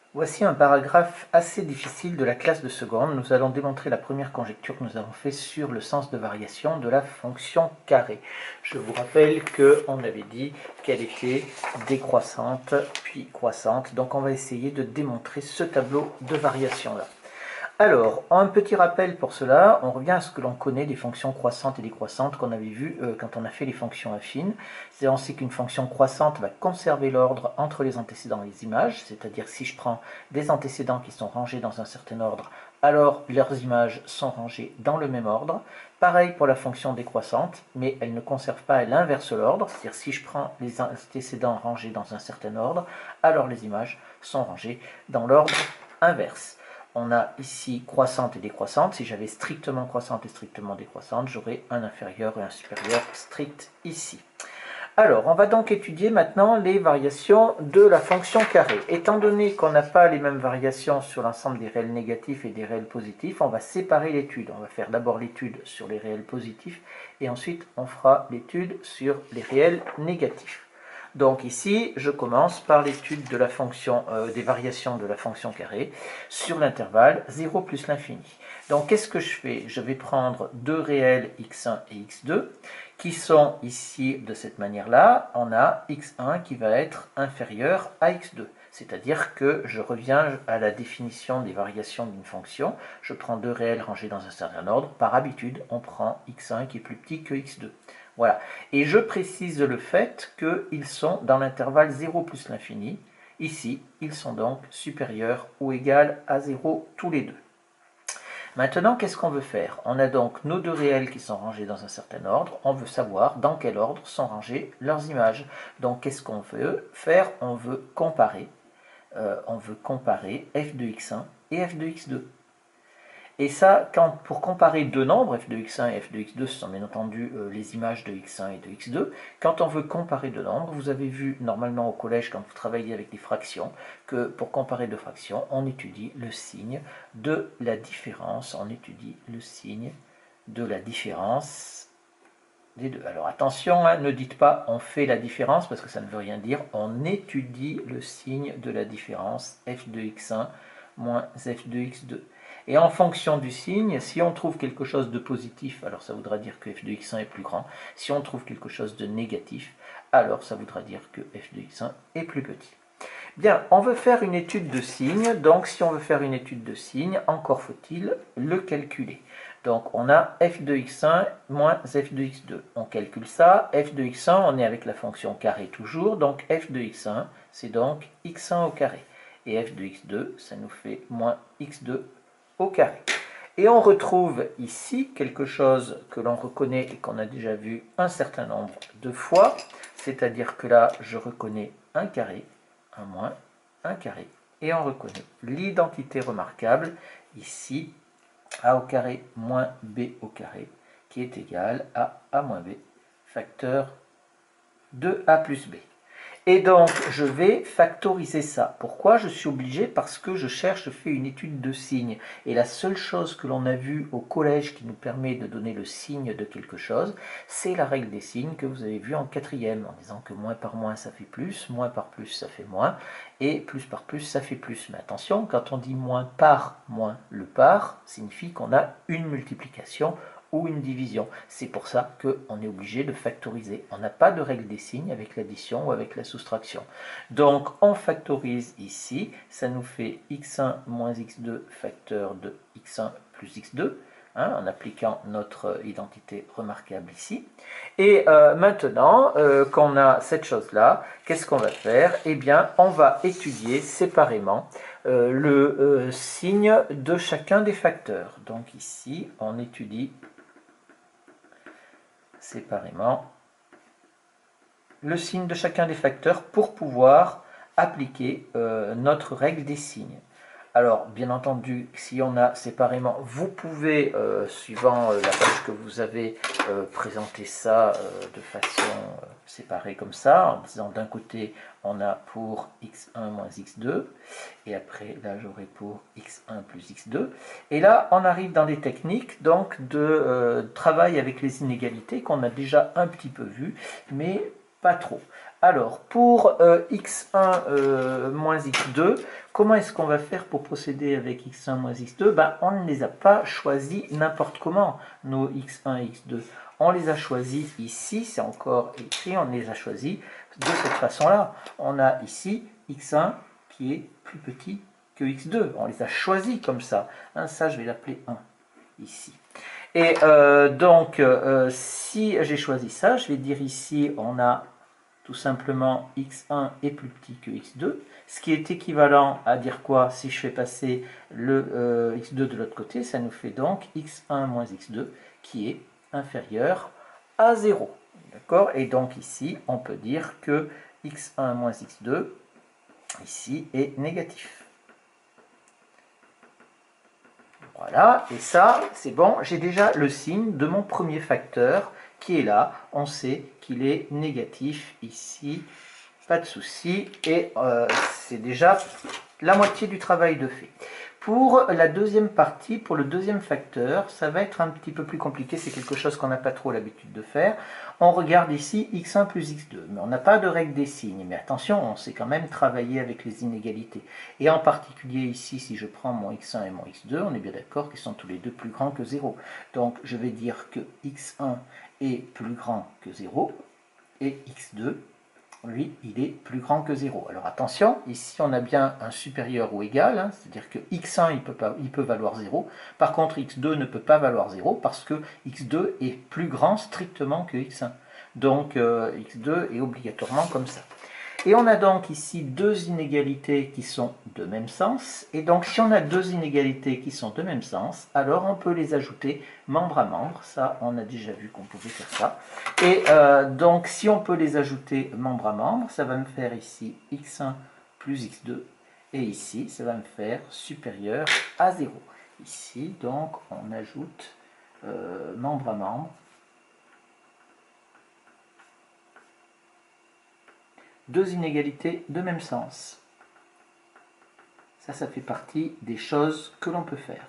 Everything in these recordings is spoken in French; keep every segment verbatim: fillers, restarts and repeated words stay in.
Voici un paragraphe assez difficile de la classe de seconde. Nous allons démontrer la première conjecture que nous avons faite sur le sens de variation de la fonction carré. Je vous rappelle qu'on avait dit qu'elle était décroissante puis croissante. Donc on va essayer de démontrer ce tableau de variation-là. Alors, un petit rappel pour cela, on revient à ce que l'on connaît des fonctions croissantes et décroissantes qu'on avait vu euh, quand on a fait les fonctions affines. C'est-à-dire, on sait qu'une fonction croissante va conserver l'ordre entre les antécédents et les images, c'est-à-dire si je prends des antécédents qui sont rangés dans un certain ordre, alors leurs images sont rangées dans le même ordre. Pareil pour la fonction décroissante, mais elle ne conserve pas, elle inverse l'ordre, c'est-à-dire si je prends les antécédents rangés dans un certain ordre, alors les images sont rangées dans l'ordre inverse. On a ici croissante et décroissante. Si j'avais strictement croissante et strictement décroissante, j'aurais un inférieur et un supérieur strict ici. Alors, on va donc étudier maintenant les variations de la fonction carré. Étant donné qu'on n'a pas les mêmes variations sur l'ensemble des réels négatifs et des réels positifs, on va séparer l'étude. On va faire d'abord l'étude sur les réels positifs et ensuite on fera l'étude sur les réels négatifs. Donc ici, je commence par l'étude de la fonction, euh, des variations de la fonction carré sur l'intervalle zéro plus l'infini. Donc qu'est-ce que je fais? Je vais prendre deux réels x un et x deux qui sont ici de cette manière-là. On a x un qui va être inférieur à x deux. C'est-à-dire que je reviens à la définition des variations d'une fonction. Je prends deux réels rangés dans un certain ordre. Par habitude, on prend x un qui est plus petit que x deux. Voilà. Et je précise le fait qu'ils sont dans l'intervalle zéro plus l'infini. Ici, ils sont donc supérieurs ou égaux à zéro tous les deux. Maintenant, qu'est-ce qu'on veut faire? On a donc nos deux réels qui sont rangés dans un certain ordre. On veut savoir dans quel ordre sont rangées leurs images. Donc, qu'est-ce qu'on veut faire? On veut comparer. Euh, on veut comparer f de x un et f de x deux. Et ça, quand, pour comparer deux nombres, f de x un et f de x deux, ce sont bien entendu euh, les images de x un et de x deux, quand on veut comparer deux nombres, vous avez vu normalement au collège, quand vous travaillez avec des fractions, que pour comparer deux fractions, on étudie le signe de la différence, on étudie le signe de la différence des deux. Alors attention, hein, ne dites pas on fait la différence, parce que ça ne veut rien dire, on étudie le signe de la différence f de x un moins f de x deux. Et en fonction du signe, si on trouve quelque chose de positif, alors ça voudra dire que f de x un est plus grand. Si on trouve quelque chose de négatif, alors ça voudra dire que f de x un est plus petit. Bien, on veut faire une étude de signe, donc si on veut faire une étude de signe, encore faut-il le calculer. Donc on a f de x un moins f de x deux. On calcule ça. F de x un, on est avec la fonction carré toujours, donc f de x un, c'est donc x un au carré. Et f de x deux, ça nous fait moins x deux au carré. Et on retrouve ici quelque chose que l'on reconnaît et qu'on a déjà vu un certain nombre de fois, c'est-à-dire que là, je reconnais un carré, un moins, un carré, et on reconnaît l'identité remarquable, ici, a au carré moins b au carré, qui est égal à a moins b, facteur de a plus b. Et donc, je vais factoriser ça. Pourquoi? Je suis obligé parce que je cherche, je fais une étude de signes. Et la seule chose que l'on a vue au collège qui nous permet de donner le signe de quelque chose, c'est la règle des signes que vous avez vue en quatrième, en disant que moins par moins, ça fait plus, moins par plus, ça fait moins, et plus par plus, ça fait plus. Mais attention, quand on dit moins par moins, le par signifie qu'on a une multiplication ou une division. C'est pour ça qu'on est obligé de factoriser. On n'a pas de règle des signes avec l'addition ou avec la soustraction. Donc on factorise ici, ça nous fait x un moins x deux facteur de x un plus x deux, hein, en appliquant notre identité remarquable ici. Et euh, maintenant euh, qu'on a cette chose-là, qu'est-ce qu'on va faire? Eh bien, on va étudier séparément euh, le euh, signe de chacun des facteurs. Donc ici, on étudie séparément le signe de chacun des facteurs pour pouvoir appliquer euh, notre règle des signes. Alors, bien entendu, si on a séparément, vous pouvez, euh, suivant euh, la page que vous avez, euh, présenter ça euh, de façon euh, séparée comme ça, en disant d'un côté, on a pour x un moins x deux, et après, là, j'aurai pour x un plus x deux. Et là, on arrive dans des techniques donc de euh, travail avec les inégalités qu'on a déjà un petit peu vu, mais pas trop. Alors, pour euh, x un euh, moins x deux, comment est-ce qu'on va faire pour procéder avec x un moins x deux? Ben, on ne les a pas choisis n'importe comment, nos x un et x deux. On les a choisis ici, c'est encore écrit, on les a choisis de cette façon-là. On a ici x un qui est plus petit que x deux. On les a choisis comme ça. Hein, ça, je vais l'appeler un ici. Et euh, donc, euh, si j'ai choisi ça, je vais dire ici, on a tout simplement x un est plus petit que x deux, ce qui est équivalent à dire quoi? Si je fais passer le euh, x deux de l'autre côté, ça nous fait donc x un moins x deux qui est inférieur à zéro. D'accord? Et donc ici, on peut dire que x un moins x deux, ici, est négatif. Voilà, et ça, c'est bon, j'ai déjà le signe de mon premier facteur qui est là. On sait qu'il est négatif ici, pas de souci, et euh, c'est déjà la moitié du travail de fait. Pour la deuxième partie, pour le deuxième facteur, ça va être un petit peu plus compliqué, c'est quelque chose qu'on n'a pas trop l'habitude de faire. On regarde ici x un plus x deux, mais on n'a pas de règle des signes. Mais attention, on sait quand même travailler avec les inégalités. Et en particulier ici, si je prends mon x un et mon x deux, on est bien d'accord qu'ils sont tous les deux plus grands que zéro. Donc je vais dire que x un est plus grand que zéro, et x deux, lui, il est plus grand que zéro. Alors attention, ici on a bien un supérieur ou égal, hein, c'est-à-dire que x un il peut, pas, il peut valoir zéro, par contre x deux ne peut pas valoir zéro parce que x deux est plus grand strictement que x un. Donc euh, x deux est obligatoirement comme ça. Et on a donc ici deux inégalités qui sont de même sens. Et donc si on a deux inégalités qui sont de même sens, alors on peut les ajouter membre à membre. Ça, on a déjà vu qu'on pouvait faire ça. Et euh, donc si on peut les ajouter membre à membre, ça va me faire ici x un plus x deux. Et ici, ça va me faire supérieur à zéro. Ici, donc, on ajoute euh, membre à membre. Deux inégalités de même sens. Ça, ça fait partie des choses que l'on peut faire.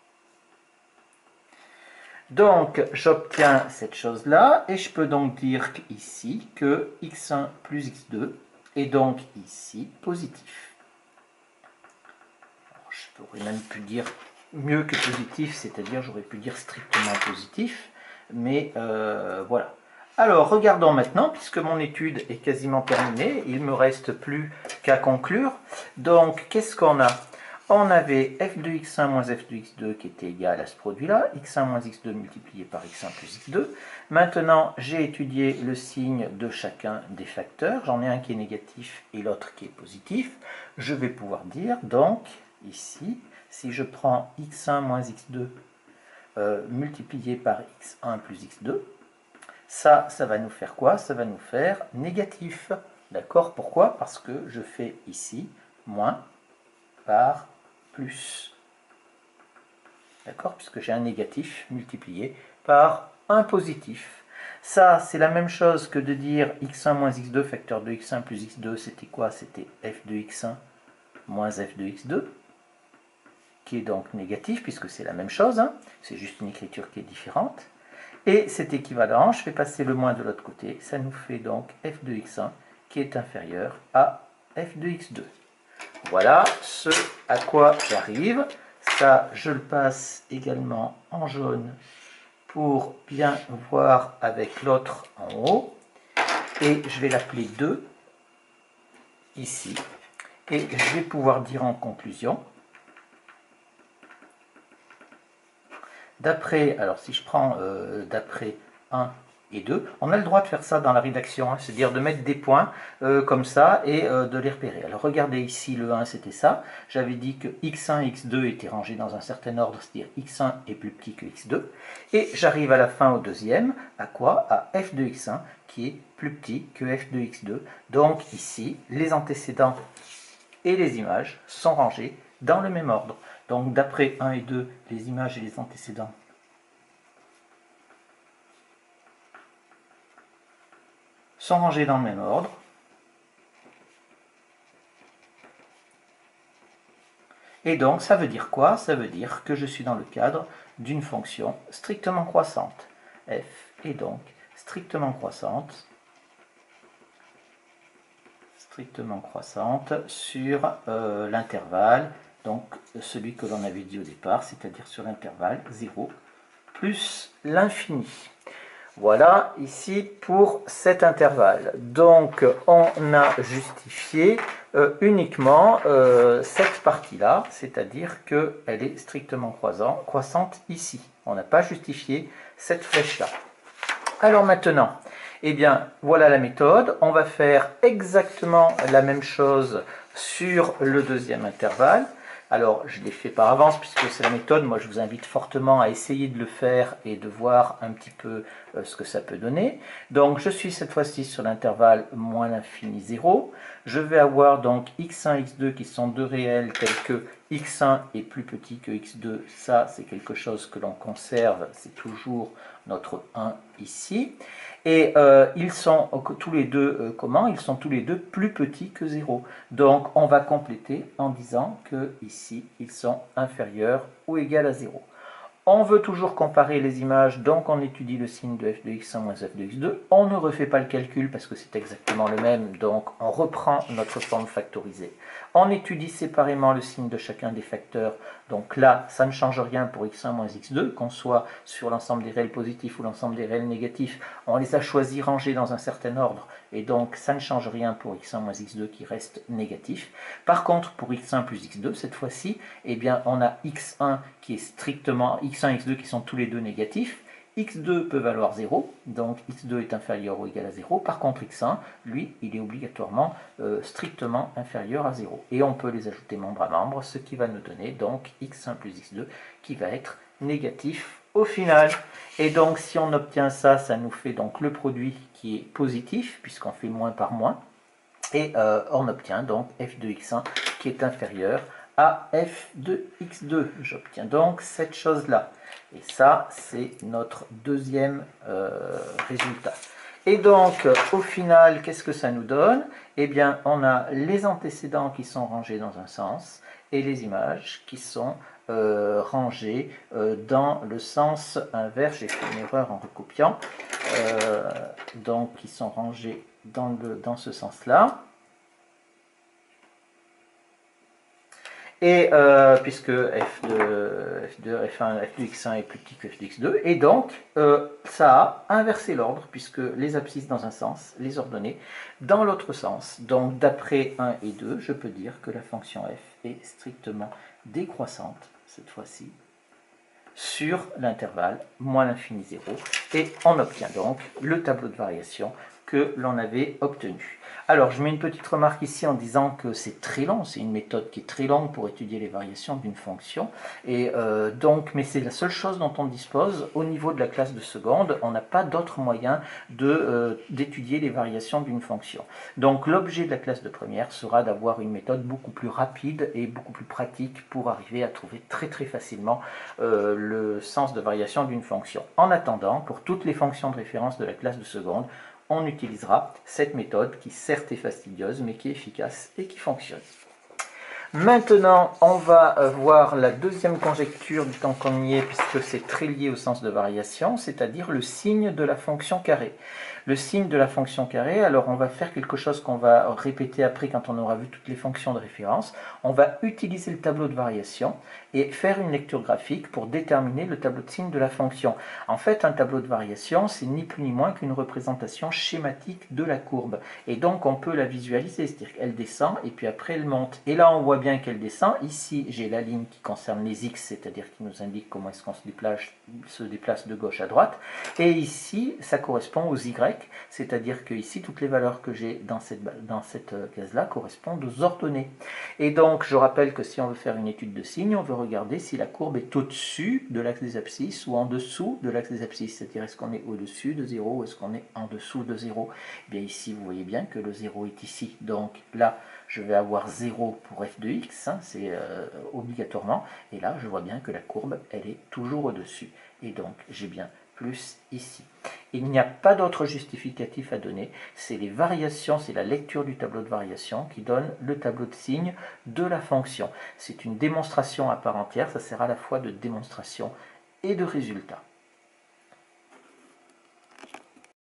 Donc, j'obtiens cette chose-là, et je peux donc dire ici que x un plus x deux est donc ici positif. Alors, je pourrais même plus dire mieux que positif, c'est-à-dire j'aurais pu dire strictement positif, mais euh, voilà. Alors, regardons maintenant, puisque mon étude est quasiment terminée, il ne me reste plus qu'à conclure. Donc, qu'est-ce qu'on a? On avait f de x un moins f de x deux qui était égal à ce produit-là, x un moins x deux multiplié par x un plus x deux. Maintenant, j'ai étudié le signe de chacun des facteurs. J'en ai un qui est négatif et l'autre qui est positif. Je vais pouvoir dire, donc, ici, si je prends x un moins x deux euh, multiplié par x un plus x deux, ça, ça va nous faire quoi? Ça va nous faire négatif. D'accord? Pourquoi? Parce que je fais ici moins par plus. D'accord? Puisque j'ai un négatif multiplié par un positif. Ça, c'est la même chose que de dire x un moins x deux, facteur de x un plus x deux, c'était quoi? C'était f de x un moins f de x deux, qui est donc négatif, puisque c'est la même chose. Hein? C'est juste une écriture qui est différente. Et c'est équivalent, je fais passer le moins de l'autre côté, ça nous fait donc f de x un qui est inférieur à f de x deux. Voilà ce à quoi j'arrive. Ça, je le passe également en jaune pour bien voir avec l'autre en haut. Et je vais l'appeler deux ici. Et je vais pouvoir dire en conclusion, d'après, alors si je prends euh, d'après un et deux, on a le droit de faire ça dans la rédaction, hein, c'est-à-dire de mettre des points euh, comme ça et euh, de les repérer. Alors regardez ici, le un c'était ça, j'avais dit que x un et x deux étaient rangés dans un certain ordre, c'est-à-dire x un est plus petit que x deux, et j'arrive à la fin au deuxième, à quoi? À f de x un qui est plus petit que f de x deux. Donc ici, les antécédents et les images sont rangés dans le même ordre. Donc d'après un et deux, les images et les antécédents sont rangés dans le même ordre. Et donc ça veut dire quoi? Ça veut dire que je suis dans le cadre d'une fonction strictement croissante. F est donc strictement croissante strictement croissante sur euh, l'intervalle, donc celui que l'on avait dit au départ, c'est-à-dire sur l'intervalle zéro plus l'infini. Voilà ici pour cet intervalle. Donc on a justifié euh, uniquement euh, cette partie-là, c'est-à-dire qu'elle est strictement croissant, croissante ici. On n'a pas justifié cette flèche-là. Alors maintenant, eh bien voilà la méthode. On va faire exactement la même chose sur le deuxième intervalle. Alors, je l'ai fait par avance puisque c'est la méthode. Moi, je vous invite fortement à essayer de le faire et de voir un petit peu euh, ce que ça peut donner. Donc, je suis cette fois-ci sur l'intervalle moins l'infini zéro. Je vais avoir donc x un, x deux qui sont deux réels tels que x un est plus petit que x deux. Ça, c'est quelque chose que l'on conserve. C'est toujours notre un ici. Et euh, ils sont tous les deux, euh, comment? Ils sont tous les deux plus petits que zéro. Donc on va compléter en disant que ici ils sont inférieurs ou égaux à zéro. On veut toujours comparer les images, donc on étudie le signe de f de x un moins f de x deux. On ne refait pas le calcul parce que c'est exactement le même, donc on reprend notre forme factorisée. On étudie séparément le signe de chacun des facteurs, donc là ça ne change rien pour x un moins x deux, qu'on soit sur l'ensemble des réels positifs ou l'ensemble des réels négatifs. On les a choisis rangés dans un certain ordre, et donc ça ne change rien pour x un moins x deux qui reste négatif. Par contre, pour x un plus x deux, cette fois-ci, eh bien on a x un qui est strictement x un et x deux qui sont tous les deux négatifs. x deux peut valoir zéro, donc x deux est inférieur ou égal à zéro. Par contre, x un, lui, il est obligatoirement euh, strictement inférieur à zéro. Et on peut les ajouter membre à membre, ce qui va nous donner donc x un plus x deux qui va être négatif au final. Et donc, si on obtient ça, ça nous fait donc le produit qui est positif, puisqu'on fait moins par moins. Et euh, on obtient donc f de x un qui est inférieur à f de x deux. J'obtiens donc cette chose-là. Et ça, c'est notre deuxième euh, résultat. Et donc, au final, qu'est-ce que ça nous donne? Eh bien, on a les antécédents qui sont rangés dans un sens et les images qui sont euh, rangées euh, dans le sens inverse. J'ai fait une erreur en recopiant. Euh, donc, qui sont rangées dans, le, dans ce sens-là. Et euh, puisque f de, f de f un, f de x un est plus petit que f de x deux, et donc euh, ça a inversé l'ordre, puisque les abscisses dans un sens, les ordonnées dans l'autre sens. Donc d'après un et deux, je peux dire que la fonction f est strictement décroissante, cette fois-ci, sur l'intervalle moins l'infini zéro, et on obtient donc le tableau de variation que l'on avait obtenu. Alors, je mets une petite remarque ici en disant que c'est très long, c'est une méthode qui est très longue pour étudier les variations d'une fonction, et euh, donc, mais c'est la seule chose dont on dispose au niveau de la classe de seconde. On n'a pas d'autre moyen de, euh, d'étudier les variations d'une fonction. Donc, l'objet de la classe de première sera d'avoir une méthode beaucoup plus rapide et beaucoup plus pratique pour arriver à trouver très très facilement euh, le sens de variation d'une fonction. En attendant, pour toutes les fonctions de référence de la classe de seconde, on utilisera cette méthode qui certes est fastidieuse mais qui est efficace et qui fonctionne. Maintenant, on va voir la deuxième conjecture du temps qu'on y est, puisque c'est très lié au sens de variation, c'est-à-dire le signe de la fonction carrée. Le signe de la fonction carrée, alors on va faire quelque chose qu'on va répéter après quand on aura vu toutes les fonctions de référence. On va utiliser le tableau de variation et faire une lecture graphique pour déterminer le tableau de signe de la fonction. En fait, un tableau de variation, c'est ni plus ni moins qu'une représentation schématique de la courbe. Et donc, on peut la visualiser, c'est-à-dire qu'elle descend et puis après elle monte. Et là, on voit bien qu'elle descend. Ici, j'ai la ligne qui concerne les x, c'est-à-dire qui nous indique comment est-ce qu'on se déplace, se déplace de gauche à droite. Et ici, ça correspond aux y, c'est-à-dire que ici, toutes les valeurs que j'ai dans cette, dans cette case-là correspondent aux ordonnées. Et donc, je rappelle que si on veut faire une étude de signe, on veut regarder si la courbe est au-dessus de l'axe des abscisses ou en dessous de l'axe des abscisses, c'est-à-dire est-ce qu'on est au-dessus de zéro ou est-ce qu'on est en dessous de zéro. Eh bien ici, vous voyez bien que le zéro est ici, donc là, je vais avoir zéro pour f de x, hein, c'est euh, obligatoirement, et là, je vois bien que la courbe, elle est toujours au-dessus, et donc j'ai bien plus ici. Il n'y a pas d'autre justificatif à donner, c'est les variations, c'est la lecture du tableau de variation qui donne le tableau de signe de la fonction. C'est une démonstration à part entière, ça sert à la fois de démonstration et de résultat.